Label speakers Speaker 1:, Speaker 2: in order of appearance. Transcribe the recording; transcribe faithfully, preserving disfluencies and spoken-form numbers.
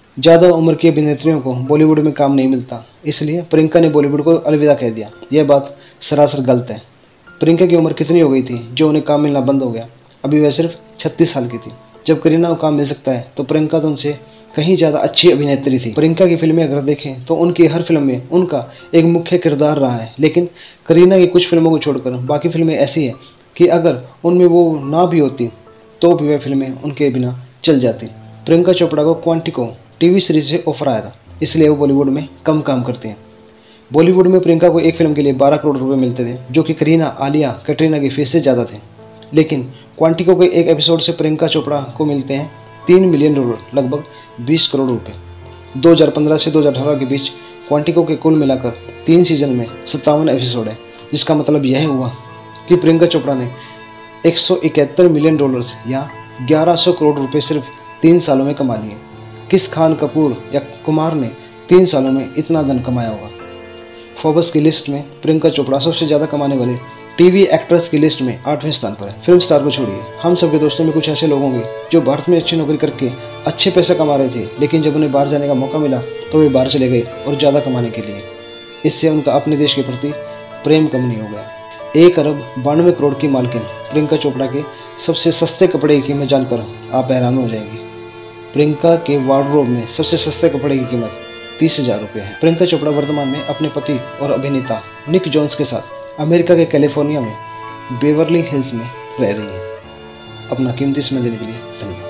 Speaker 1: ज़्यादा उम्र की अभिनेत्रियों को बॉलीवुड में काम नहीं मिलता, इसलिए प्रियंका ने बॉलीवुड को अलविदा कह दिया। यह बात सरासर गलत है। प्रियंका की उम्र कितनी हो गई थी जो उन्हें काम मिलना बंद हो गया? अभी वह सिर्फ छत्तीस साल की थी। जब करीना को काम मिल सकता है तो प्रियंका तो उनसे कहीं ज़्यादा अच्छी अभिनेत्री थी। प्रियंका की फिल्में अगर देखें तो उनकी हर फिल्म में उनका एक मुख्य किरदार रहा है, लेकिन करीना की कुछ फिल्मों को छोड़कर बाकी फिल्में ऐसी हैं कि अगर उनमें वो ना भी होती तो भी वह फिल्में उनके बिना चल जाती। प्रियंका चोपड़ा को क्वांटिको टीवी सीरीज से ऑफर आया था, इसलिए वो बॉलीवुड में कम काम करते हैं। बॉलीवुड में प्रियंका को एक फिल्म के लिए बारह करोड़ रुपए मिलते थे, जो कि करीना, आलिया, कैटरीना की फीस से ज़्यादा थे। लेकिन क्वांटिको के एक एपिसोड से प्रियंका चोपड़ा को मिलते हैं तीन मिलियन डॉलर, लगभग बीस करोड़ रुपए। दो हज़ार पंद्रह से दो हज़ार अठारह के बीच क्वांटिको के कुल मिलाकर तीन सीजन में सत्तावन एपिसोड है, जिसका मतलब यह हुआ कि प्रियंका चोपड़ा ने एक सौ इकहत्तर मिलियन डॉलर्स या ग्यारह सौ करोड़ रुपए सिर्फ तीन सालों में कमा लिए। किस खान, कपूर या कुमार ने तीन सालों में इतना धन कमाया होगा? फोर्ब्स की लिस्ट में प्रियंका चोपड़ा सबसे ज़्यादा कमाने वाले टीवी एक्ट्रेस की लिस्ट में आठवें स्थान पर है। फिल्म स्टार को छोड़िए, हम सबके दोस्तों में कुछ ऐसे लोग होंगे जो भारत में अच्छी नौकरी करके अच्छे पैसे कमा रहे थे, लेकिन जब उन्हें बाहर जाने का मौका मिला तो वे बाहर चले गए और ज़्यादा कमाने के लिए। इससे उनका अपने देश के प्रति प्रेम कम नहीं हो गया। एक अरब बानवे करोड़ की मालकिन प्रियंका चोपड़ा के सबसे सस्ते कपड़े की कीमत जानकर आप हैरान हो जाएंगे। प्रियंका के वार्डरोब में सबसे सस्ते कपड़े की कीमत तीस हजार रुपये है। प्रियंका चोपड़ा वर्तमान में अपने पति और अभिनेता निक जोन्स के साथ अमेरिका के कैलिफोर्निया में बेवर्ली हिल्स में रह रही हैं। अपना कीमती समय देने के लिए धन्यवाद।